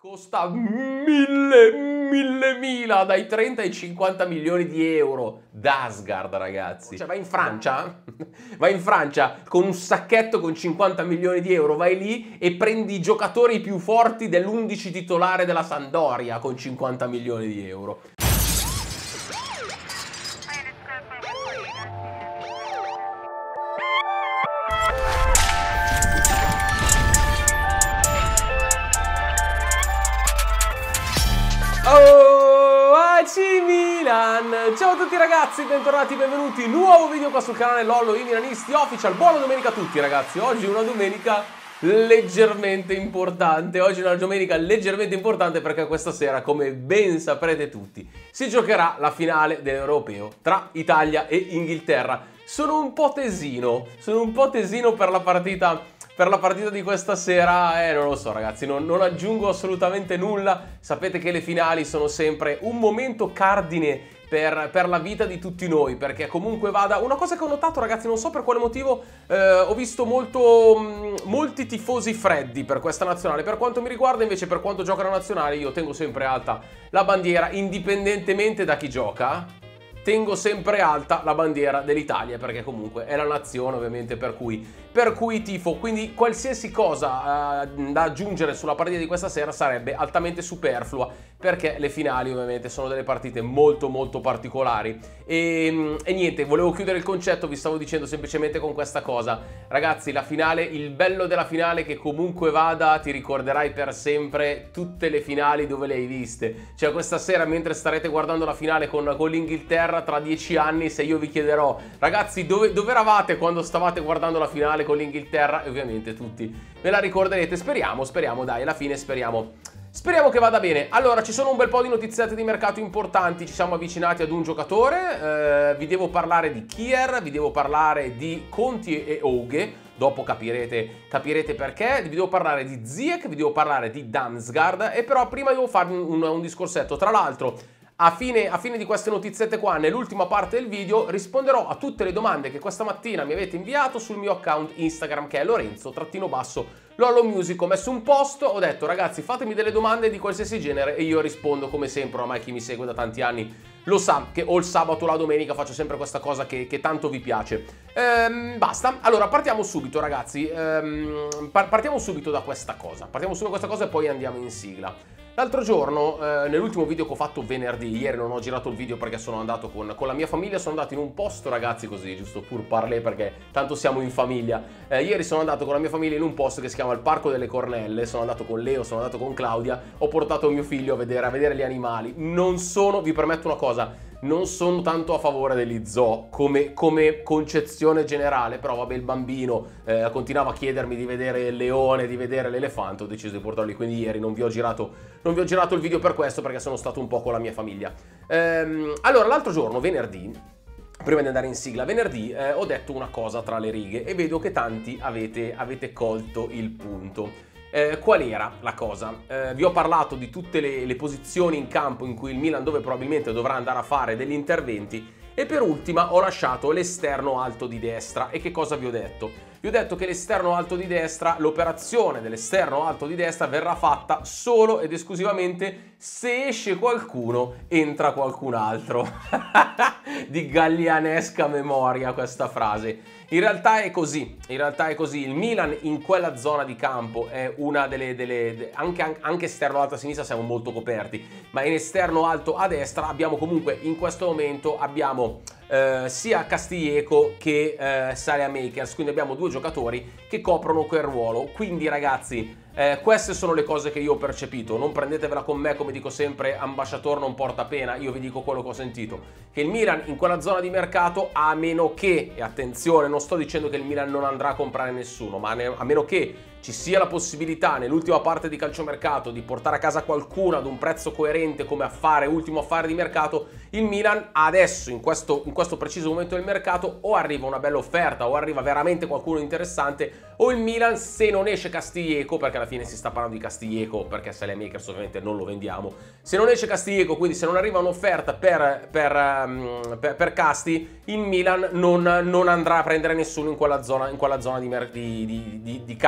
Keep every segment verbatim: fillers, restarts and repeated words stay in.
Costa mille, mille mila, dai trenta ai cinquanta milioni di euro. D'Asgard, ragazzi. Cioè, vai in Francia, vai in Francia con un sacchetto con cinquanta milioni di euro, vai lì e prendi i giocatori più forti dell'undici titolare della Sampdoria con cinquanta milioni di euro. Oh, A C Milan! Ciao a tutti ragazzi, bentornati, benvenuti, nuovo video qua sul canale Lollo I Milanisti Official. Buona domenica a tutti ragazzi, oggi è una domenica leggermente importante, oggi è una domenica leggermente importante perché questa sera, come ben saprete tutti, si giocherà la finale dell'Europeo tra Italia e Inghilterra. Sono un po' tesino, sono un po' tesino per la partita... Per la partita di questa sera, eh, non lo so ragazzi, non, non aggiungo assolutamente nulla. Sapete che le finali sono sempre un momento cardine per, per la vita di tutti noi, perché comunque vada... Una cosa che ho notato ragazzi, non so per quale motivo, eh, ho visto molto, mh, molti tifosi freddi per questa nazionale. Per quanto mi riguarda invece, per quanto gioca la nazionale, io tengo sempre alta la bandiera, indipendentemente da chi gioca. Tengo sempre alta la bandiera dell'Italia perché comunque è la nazione ovviamente per cui, per cui tifo. Quindi qualsiasi cosa eh, da aggiungere sulla partita di questa sera sarebbe altamente superflua perché le finali ovviamente sono delle partite molto molto particolari. E, e niente, volevo chiudere il concetto, vi stavo dicendo semplicemente con questa cosa. Ragazzi, la finale, il bello della finale è che comunque vada ti ricorderai per sempre tutte le finali dove le hai viste. Cioè questa sera mentre starete guardando la finale con, con l'Inghilterra, tra dieci anni, se io vi chiederò ragazzi dove, dove eravate quando stavate guardando la finale con l'Inghilterra, e ovviamente tutti ve la ricorderete. Speriamo, speriamo, dai, alla fine speriamo speriamo che vada bene. Allora, ci sono un bel po' di notiziate di mercato importanti, ci siamo avvicinati ad un giocatore, eh, vi devo parlare di Kier, vi devo parlare di Conti e Oge, dopo capirete, capirete perché, vi devo parlare di Ziyech, vi devo parlare di Damsgaard, e però prima devo farvi un, un, un discorsetto. Tra l'altro A fine, a fine di queste notiziette qua, nell'ultima parte del video, risponderò a tutte le domande che questa mattina mi avete inviato sul mio account Instagram, che è Lorenzo-basso Lollo Music. Ho messo un post, ho detto ragazzi fatemi delle domande di qualsiasi genere e io rispondo come sempre. Ormai chi mi segue da tanti anni lo sa che o il sabato o la domenica faccio sempre questa cosa che, che tanto vi piace. Ehm, basta, allora partiamo subito ragazzi, ehm, par partiamo subito da questa cosa, partiamo subito da questa cosa e poi andiamo in sigla. L'altro giorno, eh, nell'ultimo video che ho fatto venerdì, ieri non ho girato il video perché sono andato con, con la mia famiglia, sono andato in un posto ragazzi così, giusto pur parler perché tanto siamo in famiglia. Eh, ieri sono andato con la mia famiglia in un posto che si chiama il Parco delle Cornelle, sono andato con Leo, sono andato con Claudia, ho portato mio figlio a vedere, a vedere gli animali. Non sono, vi permetto una cosa, non sono tanto a favore degli zoo come, come concezione generale, però vabbè il bambino eh, continuava a chiedermi di vedere il leone, di vedere l'elefante, ho deciso di portarlo lì, quindi ieri non vi ho girato, non vi ho girato il video per questo perché sono stato un po' con la mia famiglia. Ehm, allora l'altro giorno, venerdì, prima di andare in sigla, venerdì eh, ho detto una cosa tra le righe e vedo che tanti avete, avete colto il punto. Eh, qual era la cosa? Eh, vi ho parlato di tutte le, le posizioni in campo in cui il Milan dove probabilmente dovrà andare a fare degli interventi e per ultima ho lasciato l'esterno alto di destra. E che cosa vi ho detto? Vi ho detto che l'esterno alto di destra, l'operazione dell'esterno alto di destra verrà fatta solo ed esclusivamente se esce qualcuno, entra qualcun altro. Di gallianesca memoria questa frase. In realtà è così, in realtà è così, il Milan in quella zona di campo è una delle, delle anche, anche esterno alto a sinistra siamo molto coperti, ma in esterno alto a destra abbiamo comunque in questo momento abbiamo eh, sia Castillejo che eh, Saelemaekers, quindi abbiamo due giocatori che coprono quel ruolo, quindi ragazzi Eh, queste sono le cose che io ho percepito, non prendetevela con me, come dico sempre, ambasciatore non porta pena, io vi dico quello che ho sentito, che il Milan in quella zona di mercato, a meno che, e attenzione, non sto dicendo che il Milan non andrà a comprare nessuno, ma a meno che ci sia la possibilità nell'ultima parte di calciomercato di portare a casa qualcuno ad un prezzo coerente come affare, ultimo affare di mercato, il Milan adesso, in questo, in questo preciso momento del mercato, o arriva una bella offerta o arriva veramente qualcuno interessante, o il Milan, se non esce Castillejo, perché alla fine si sta parlando di Castillejo perché Saelemaekers ovviamente non lo vendiamo, se non esce Castillejo, quindi se non arriva un'offerta per, per, um, per, per Casti, il Milan non, non andrà a prendere nessuno in quella zona, in quella zona di, di, di, di campo,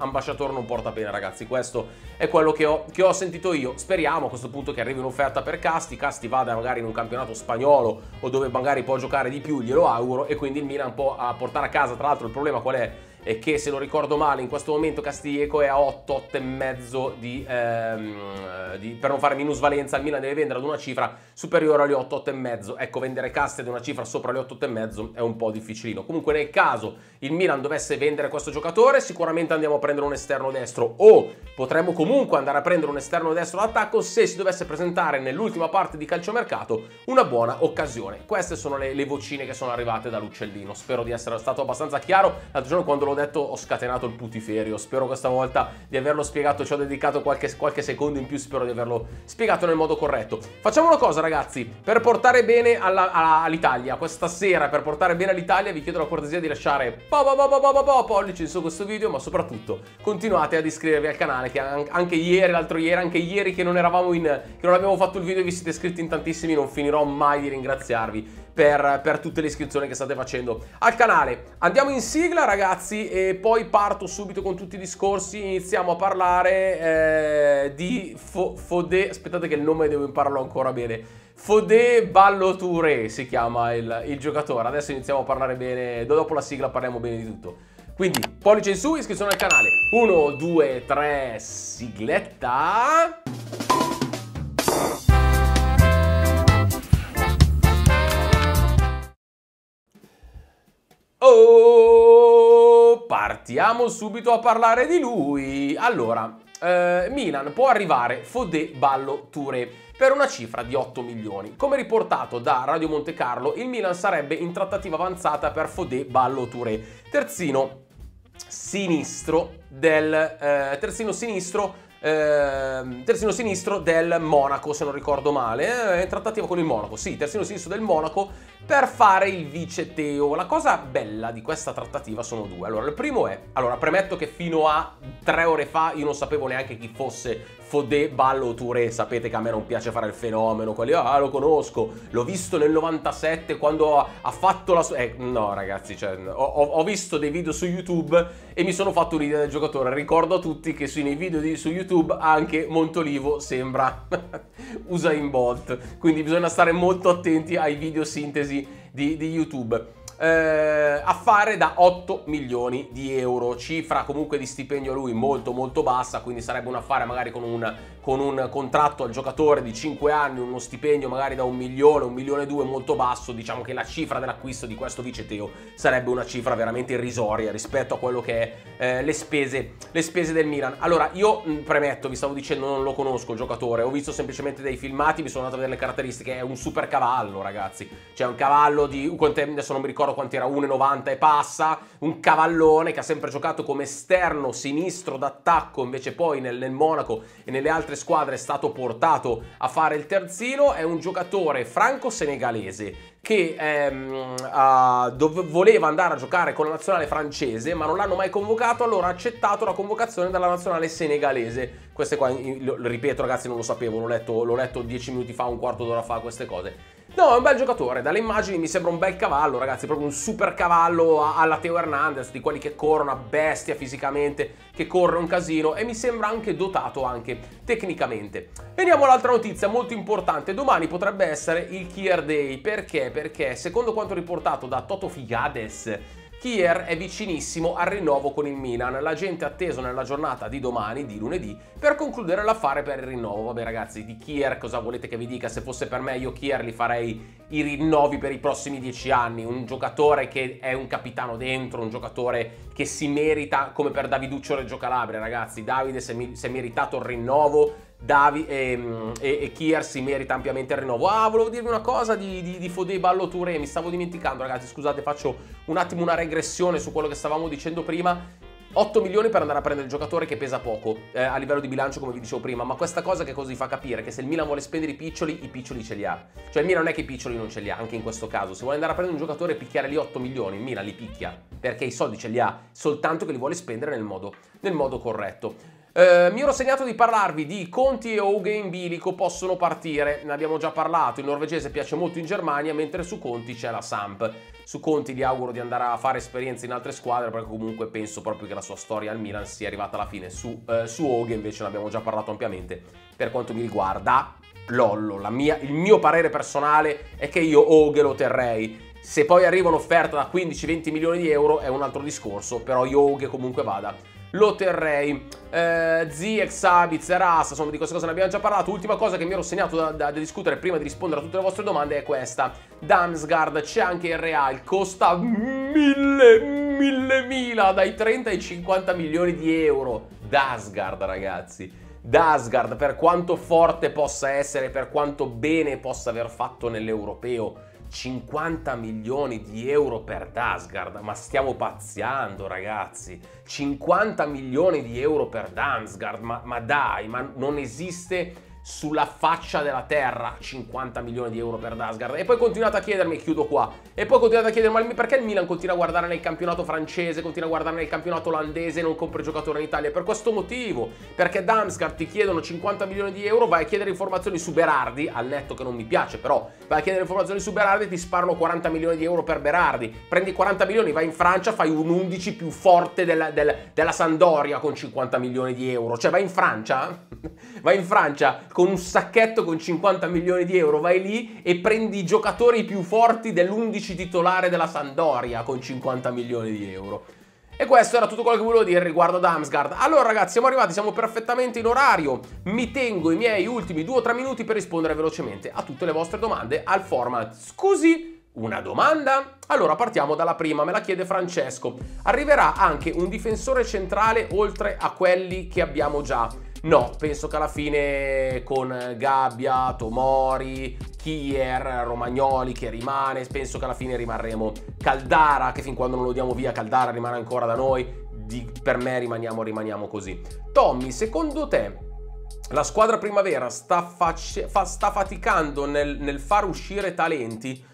ambasciatore non porta pena, ragazzi. Questo è quello che ho, che ho sentito io. Speriamo a questo punto che arrivi un'offerta per Casti, Casti vada magari in un campionato spagnolo o dove magari può giocare di più, glielo auguro, e quindi il Milan può a portare a casa. Tra l'altro il problema qual è? È che, se lo ricordo male, in questo momento Castillejo è a otto, otto e mezzo di, ehm, di, per non fare minusvalenza. Il Milan deve vendere ad una cifra superiore agli otto, otto e mezzo. Ecco, vendere Casti ad una cifra sopra gli otto, otto e mezzo è un po' difficilino. Comunque, nel caso il Milan dovesse vendere questo giocatore, sicuramente andiamo a prendere un esterno destro, o potremmo comunque andare a prendere un esterno destro d'attacco se si dovesse presentare nell'ultima parte di calciomercato una buona occasione. Queste sono le, le vocine che sono arrivate dall'Uccellino. Spero di essere stato abbastanza chiaro. L'altro giorno, quando l'ho detto, ho scatenato il putiferio. Spero questa volta di averlo spiegato. Ci ho dedicato qualche, qualche secondo in più. Spero di averlo spiegato nel modo corretto. Facciamo una cosa, ragazzi, per portare bene all'Italia questa sera, per portare bene all'Italia, vi chiedo la cortesia di lasciare po po po po po po pollici su questo video, ma soprattutto continuate ad iscrivervi al canale, che anche ieri, l'altro ieri, anche ieri che non eravamo in, che non abbiamo fatto il video, vi siete iscritti in tantissimi. Non finirò mai di ringraziarvi Per, per tutte le iscrizioni che state facendo al canale. Andiamo in sigla, ragazzi, e poi parto subito con tutti i discorsi. Iniziamo a parlare eh, di Fo Fodé. Aspettate che il nome devo impararlo ancora bene. Fodé Ballo-Touré si chiama il, il giocatore. Adesso iniziamo a parlare bene. Dopo la sigla parliamo bene di tutto. Quindi pollice in su, iscrizione al canale. uno, due, tre, sigletta. Oh, partiamo subito a parlare di lui. Allora, eh, Milan può arrivare Fodé Ballo-Touré per una cifra di otto milioni. Come riportato da Radio Monte Carlo, il Milan sarebbe in trattativa avanzata per Fodé Ballo-Touré, terzino sinistro del eh, terzino sinistro Eh, terzino sinistro del Monaco, se non ricordo male, è eh, in trattativa con il Monaco, sì, terzino sinistro del Monaco per fare il vice Teo. La cosa bella di questa trattativa sono due. Allora, il primo è, allora, premetto che fino a tre ore fa io non sapevo neanche chi fosse Fodé Ballo-Touré. Sapete che a me non piace fare il fenomeno, quelli, ah, lo conosco, l'ho visto nel novantasette quando ha, ha fatto la sua... Eh, no, ragazzi, cioè, ho, ho visto dei video su YouTube e mi sono fatto un'idea del giocatore. Ricordo a tutti che sui nei video di, su YouTube anche Montolivo sembra Usain Bolt, quindi bisogna stare molto attenti ai video sintesi di, di YouTube. Eh, affare da otto milioni di euro, cifra comunque di stipendio a lui molto molto bassa, quindi sarebbe un affare magari con un, con un contratto al giocatore di cinque anni, uno stipendio magari da un milione, un milione e due, molto basso. Diciamo che la cifra dell'acquisto di questo vice Teo sarebbe una cifra veramente irrisoria rispetto a quello che è eh, le spese, le spese del Milan. Allora, io mh, premetto, vi stavo dicendo, non lo conosco il giocatore, ho visto semplicemente dei filmati, mi sono andato a vedere le caratteristiche. È un super cavallo, ragazzi, cioè un cavallo di, adesso non mi ricordo quanti era, uno e novanta e passa, un cavallone che ha sempre giocato come esterno sinistro d'attacco, invece poi nel, nel Monaco e nelle altre squadre è stato portato a fare il terzino. È un giocatore franco-senegalese che ehm, uh, voleva andare a giocare con la nazionale francese, ma non l'hanno mai convocato, allora ha accettato la convocazione dalla nazionale senegalese. Queste qua, lo ripeto, ragazzi, non lo sapevo, l'ho letto, l'ho letto dieci minuti fa, un quarto d'ora fa, queste cose. No, è un bel giocatore, dalle immagini mi sembra un bel cavallo, ragazzi, proprio un super cavallo alla Teo Hernandez, di quelli che corrono a bestia fisicamente, che corre un casino, e mi sembra anche dotato anche tecnicamente. Veniamo all'altra notizia molto importante. Domani potrebbe essere il Kier Day. Perché? Perché secondo quanto riportato da Toto Figades, Kier è vicinissimo al rinnovo con il Milan. La gente è atteso nella giornata di domani, di lunedì, per concludere l'affare per il rinnovo. Vabbè, ragazzi, di Kier cosa volete che vi dica? Se fosse per me, io Kier li farei i rinnovi per i prossimi dieci anni. Un giocatore che è un capitano dentro, un giocatore che si merita, come per Daviduccio Reggio Calabria, ragazzi. Davide si è meritato il rinnovo, Davi, e, e, e Kier si merita ampiamente il rinnovo. Ah, volevo dirvi una cosa di, di, di Fodé Ballo-Touré, mi stavo dimenticando, ragazzi, scusate, faccio un attimo una regressione su quello che stavamo dicendo prima. otto milioni per andare a prendere il giocatore che pesa poco eh, a livello di bilancio, come vi dicevo prima. Ma questa cosa che così fa capire? Che se il Milan vuole spendere i piccioli, i piccioli ce li ha. Cioè il Milan non è che i piccioli non ce li ha, anche in questo caso. Se vuole andare a prendere un giocatore e picchiare lì otto milioni, il Milan li picchia, perché i soldi ce li ha, soltanto che li vuole spendere nel modo, nel modo corretto. Eh, mi ero segnato di parlarvi di Conti e Hauge in bilico possono partire, ne abbiamo già parlato, il norvegese piace molto in Germania, mentre su Conti c'è la Samp. Su Conti gli auguro di andare a fare esperienze in altre squadre, perché comunque penso proprio che la sua storia al Milan sia arrivata alla fine. Su, eh, su Hauge invece ne abbiamo già parlato ampiamente. Per quanto mi riguarda, Lollo, la mia, il mio parere personale è che io Hauge lo terrei. Se poi arriva un'offerta da quindici venti milioni di euro è un altro discorso, però io Hauge comunque vada, lo terrei. eh, Ziyech, Sabitzer, Assa, insomma di queste cose ne abbiamo già parlato. Ultima cosa che mi ero segnato da, da, da discutere prima di rispondere a tutte le vostre domande è questa: Damsgaard, c'è anche il Real, costa mille, mille mila, dai trenta ai cinquanta milioni di euro. Damsgaard, ragazzi, Damsgaard, per quanto forte possa essere, per quanto bene possa aver fatto nell'europeo, cinquanta milioni di euro per Damsgaard, ma stiamo pazziando, ragazzi. Cinquanta milioni di euro per Damsgaard, ma, ma dai, ma non esiste sulla faccia della terra cinquanta milioni di euro per Damsgaard. E poi continuate a chiedermi, chiudo qua, e poi continuate a chiedermi, ma perché il Milan continua a guardare nel campionato francese, continua a guardare nel campionato olandese e non compra giocatori in Italia? Per questo motivo, perché Damsgaard ti chiedono cinquanta milioni di euro, vai a chiedere informazioni su Berardi, al netto che non mi piace, però vai a chiedere informazioni su Berardi, ti sparano quaranta milioni di euro per Berardi, prendi quaranta milioni, vai in Francia, fai un undici più forte della, della, della Sampdoria con cinquanta milioni di euro, cioè vai in Francia, vai in Francia con un sacchetto con cinquanta milioni di euro, vai lì e prendi i giocatori più forti dell'undici titolare della Sampdoria con cinquanta milioni di euro. E questo era tutto quello che volevo dire riguardo Damsgaard. Allora ragazzi, siamo arrivati, siamo perfettamente in orario. Mi tengo i miei ultimi due o tre minuti per rispondere velocemente a tutte le vostre domande al format scusi, una domanda? Allora partiamo dalla prima, me la chiede Francesco. Arriverà anche un difensore centrale oltre a quelli che abbiamo già? No, penso che alla fine con Gabbia, Tomori, Kier, Romagnoli che rimane, penso che alla fine rimarremo Caldara, che fin quando non lo diamo via Caldara rimane ancora da noi, di, per me rimaniamo, rimaniamo così. Tommy, secondo te la squadra primavera sta, face, fa, sta faticando nel, nel far uscire talenti?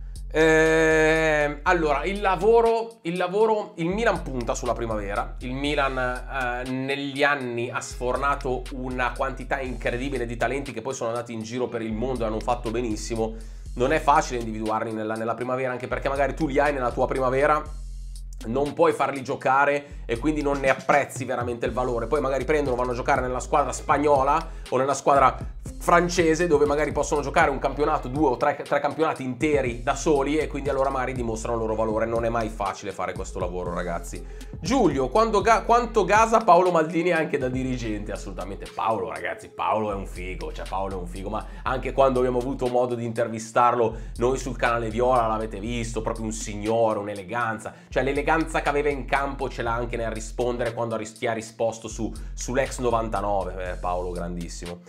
Eh, allora, il lavoro, il lavoro, il Milan punta sulla primavera, il Milan eh, negli anni ha sfornato una quantità incredibile di talenti che poi sono andati in giro per il mondo e hanno fatto benissimo. Non è facile individuarli nella, nella primavera, anche perché magari tu li hai nella tua primavera, non puoi farli giocare e quindi non ne apprezzi veramente il valore. Poi magari prendono, vanno a giocare nella squadra spagnola o nella squadra francese, dove magari possono giocare un campionato, due o tre, tre campionati interi da soli, e quindi allora magari dimostrano il loro valore. Non è mai facile fare questo lavoro, ragazzi. Giulio, quando ga quanto gasa Paolo Maldini anche da dirigente? Assolutamente. Paolo, ragazzi, Paolo è un figo, cioè Paolo è un figo, ma anche quando abbiamo avuto modo di intervistarlo noi sul canale Viola l'avete visto, proprio un signore, un'eleganza, cioè l'eleganza che aveva in campo ce l'ha anche nel rispondere quando ti ha risposto su, sull'ex novantanove, eh, Paolo grandissimo.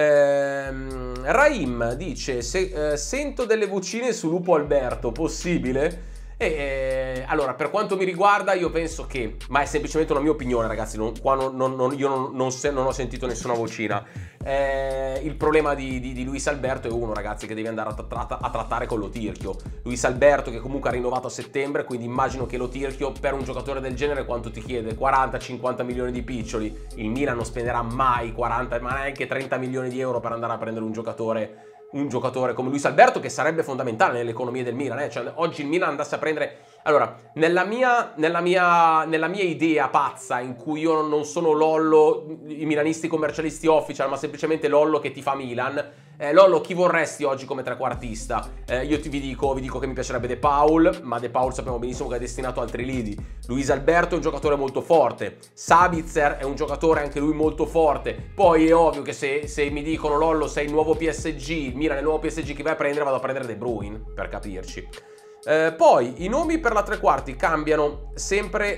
Ehm, Raim dice se, eh, sento delle vocine su Lupo Alberto, possibile? E, eh, allora, per quanto mi riguarda, io penso che, ma è semplicemente una mia opinione, ragazzi, non, qua non, non, non, io non, non, se, non ho sentito nessuna vocina. Eh, il problema di, di, di Luis Alberto è uno, ragazzi, che devi andare a, tra a trattare con Lotirchio. Luis Alberto che comunque ha rinnovato a settembre, quindi immagino che Lotirchio per un giocatore del genere quanto ti chiede? quaranta cinquanta milioni di piccioli. Il Milan non spenderà mai quaranta, ma neanche trenta milioni di euro per andare a prendere un giocatore un giocatore come Luis Alberto, che sarebbe fondamentale nell'economia del Milan, eh? Cioè, oggi il Milan andasse a prendere... Allora, nella mia, nella, mia, nella mia idea pazza, in cui io non sono Lollo, i milanisti commercialisti official, ma semplicemente Lollo che ti fa Milan, eh, Lollo, chi vorresti oggi come trequartista? Eh, io ti, vi, dico, vi dico che mi piacerebbe De Paul, ma De Paul sappiamo benissimo che è destinato a altri lidi. Luis Alberto è un giocatore molto forte, Sabitzer è un giocatore anche lui molto forte. Poi è ovvio che se, se mi dicono Lollo sei il nuovo P S G, il Milan è il nuovo P S G, che vai a prendere, vado a prendere De Bruyne, per capirci. Eh, poi i nomi per la tre quarti cambiano sempre,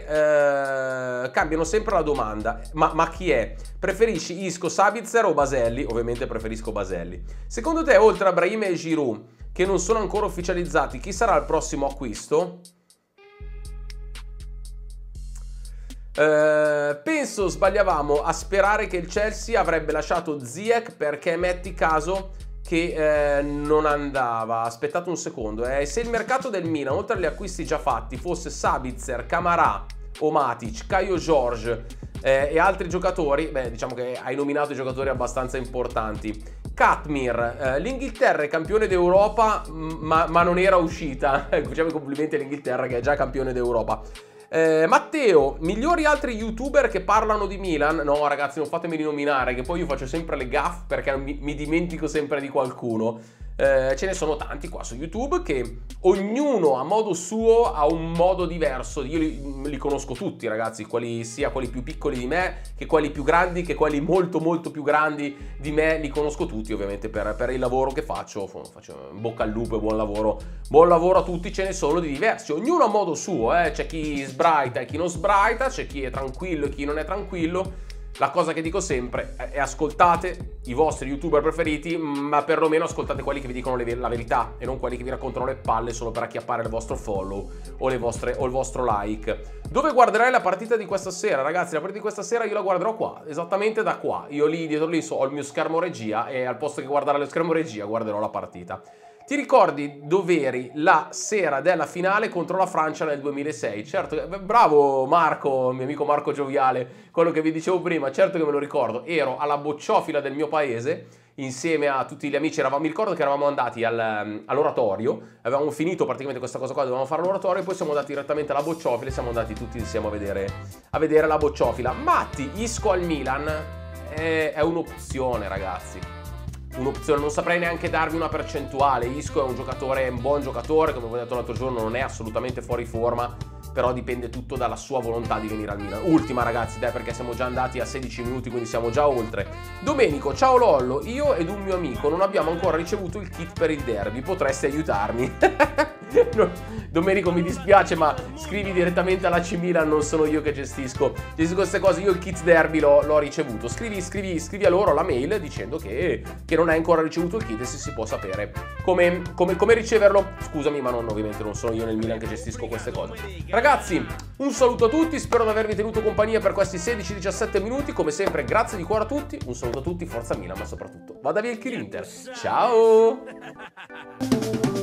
eh, cambiano sempre la domanda. Ma, ma chi è? Preferisci Isco, Sabitzer o Baselli? Ovviamente preferisco Baselli. Secondo te, oltre a Brahim e Giroud, che non sono ancora ufficializzati, chi sarà il prossimo acquisto? Eh, penso sbagliavamo a sperare che il Chelsea avrebbe lasciato Ziyech, perché metti caso che eh, non andava. Aspettate un secondo, eh. Se il mercato del Milan, oltre agli acquisti già fatti, fosse Sabitzer, Camarà o Matic, Caio Jorge, eh, e altri giocatori, beh, diciamo che hai nominato i giocatori abbastanza importanti. Katmir, eh, l'Inghilterra è campione d'Europa, ma, ma non era uscita. Facciamo i complimenti all'Inghilterra che è già campione d'Europa. Eh, Matteo, migliori altri youtuber che parlano di Milan? No ragazzi, non fatemi nominare, che poi io faccio sempre le gaffe perché mi, mi dimentico sempre di qualcuno. Eh, ce ne sono tanti qua su YouTube che ognuno a modo suo ha un modo diverso. Io li, li conosco tutti ragazzi, quelli, sia quelli più piccoli di me che quelli più grandi, che quelli molto molto più grandi di me, li conosco tutti ovviamente per, per il lavoro che faccio. Faccio in bocca al lupo e buon lavoro, buon lavoro a tutti. Ce ne sono di diversi, ognuno a modo suo, eh. C'è chi sbraita e chi non sbraita, c'è chi è tranquillo e chi non è tranquillo. La cosa che dico sempre è ascoltate i vostri youtuber preferiti, ma perlomeno ascoltate quelli che vi dicono le, la verità e non quelli che vi raccontano le palle solo per acchiappare il vostro follow o, le vostre, o il vostro like. Dove guarderai la partita di questa sera? Ragazzi, la partita di questa sera io la guarderò qua, esattamente da qua. Io lì dietro lì so, ho il mio schermo regia e al posto che guardare lo schermo regia guarderò la partita. Ti ricordi dove eri la sera della finale contro la Francia nel duemilasei? Certo, bravo Marco, mio amico Marco Gioviale, quello che vi dicevo prima, certo che me lo ricordo. Ero alla bocciofila del mio paese, insieme a tutti gli amici, eravamo, mi ricordo che eravamo andati al, all'oratorio, avevamo finito praticamente questa cosa qua, dovevamo fare l'oratorio e poi siamo andati direttamente alla bocciofila e siamo andati tutti insieme a vedere, a vedere la bocciofila. Matti, Isco al Milan è, è un'opzione ragazzi. Un'opzione, non saprei neanche darvi una percentuale. Isco è un giocatore, un buon giocatore, come vi ho detto l'altro giorno, non è assolutamente fuori forma, però dipende tutto dalla sua volontà di venire al Milan. Ultima ragazzi, dai, perché siamo già andati a sedici minuti, quindi siamo già oltre. Domenico, ciao Lollo, io ed un mio amico non abbiamo ancora ricevuto il kit per il derby, potresti aiutarmi? No, Domenico, mi dispiace, ma scrivi direttamente alla C Milan, non sono io che gestisco gestisco queste cose. Io il kit derby l'ho ricevuto. Scrivi, scrivi, scrivi a loro la mail dicendo che, che non hai ancora ricevuto il kit e se si può sapere come, come, come riceverlo. Scusami, ma non, ovviamente non sono io nel Milan che gestisco queste cose. Ragazzi, un saluto a tutti, spero di avervi tenuto compagnia per questi sedici diciassette minuti. Come sempre, grazie di cuore a tutti, un saluto a tutti, forza Milan, ma soprattutto vada via il Kill Inter. Ciao!